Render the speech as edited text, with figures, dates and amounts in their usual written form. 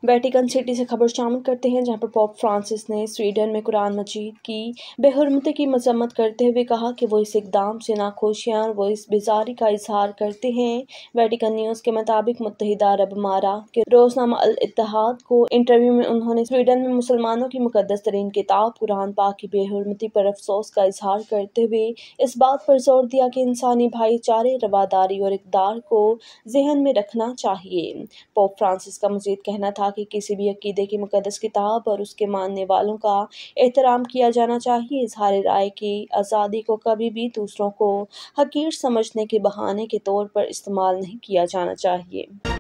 Vatican city से खबर शामिल करते हैं, जहां पर पोप फ्रांसिस ने स्वीडन में कुरान मजीद की बेहुरमती की मजम्मत करते हुए कहा कि वो इस इकदाम से नाखुश हैं और वो इस बेजारी का इजहार करते हैं। वेटिकन न्यूज़ के मुताबिक मुत्तहिदा अरब अमारात के रोजनामा अल इत्तेहाद को इंटरव्यू में उन्होंने स्वीडन में मुसलमानों की मुकद्दस तरीन किताब कुरान पाक की बेहुरमती पर अफसोस का इजहार करते हुए इस बात पर जोर दिया कि इंसानी भाईचारे, रवादारी और इक़दार को ज़हन में रखना चाहिए। पोप फ्रांसिस का मजीद कहना था कि किसी भी अकीदे की मुकद्दस किताब और उसके मानने वालों का एहतराम किया जाना चाहिए। इज़हार राय की आज़ादी को कभी भी दूसरों को हकीर समझने के बहाने के तौर पर इस्तेमाल नहीं किया जाना चाहिए।